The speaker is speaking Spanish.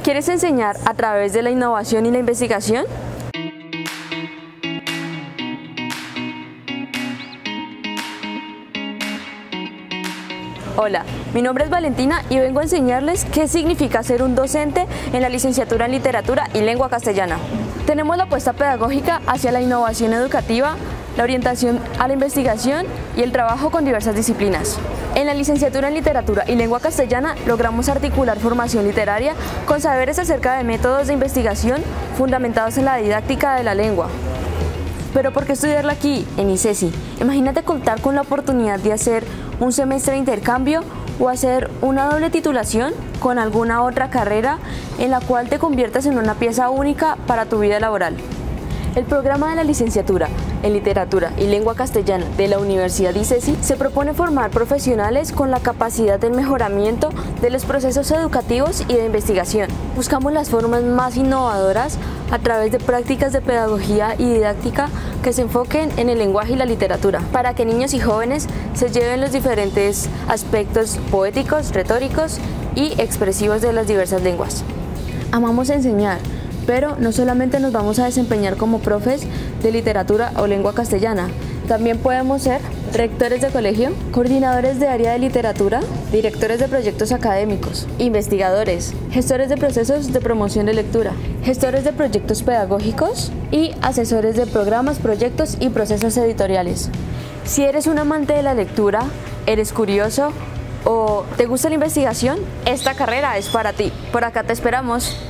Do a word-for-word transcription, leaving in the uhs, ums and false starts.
¿Quieres enseñar a través de la innovación y la investigación? Hola, mi nombre es Valentina y vengo a enseñarles qué significa ser un docente en la licenciatura en Literatura y Lengua Castellana. Tenemos la apuesta pedagógica hacia la innovación educativa, la orientación a la investigación y el trabajo con diversas disciplinas. En la licenciatura en Literatura y Lengua Castellana logramos articular formación literaria con saberes acerca de métodos de investigación fundamentados en la didáctica de la lengua. ¿Pero por qué estudiarla aquí, en ICESI? Imagínate contar con la oportunidad de hacer un semestre de intercambio o hacer una doble titulación con alguna otra carrera en la cual te conviertas en una pieza única para tu vida laboral. El programa de la licenciatura en Literatura y Lengua Castellana de la Universidad ICESI se propone formar profesionales con la capacidad del mejoramiento de los procesos educativos y de investigación. Buscamos las formas más innovadoras a través de prácticas de pedagogía y didáctica que se enfoquen en el lenguaje y la literatura, para que niños y jóvenes se lleven los diferentes aspectos poéticos, retóricos y expresivos de las diversas lenguas. Amamos enseñar, pero no solamente nos vamos a desempeñar como profes de literatura o lengua castellana, también podemos ser rectores de colegio, coordinadores de área de literatura, directores de proyectos académicos, investigadores, gestores de procesos de promoción de lectura, gestores de proyectos pedagógicos y asesores de programas, proyectos y procesos editoriales. Si eres un amante de la lectura, eres curioso o te gusta la investigación, esta carrera es para ti. Por acá te esperamos.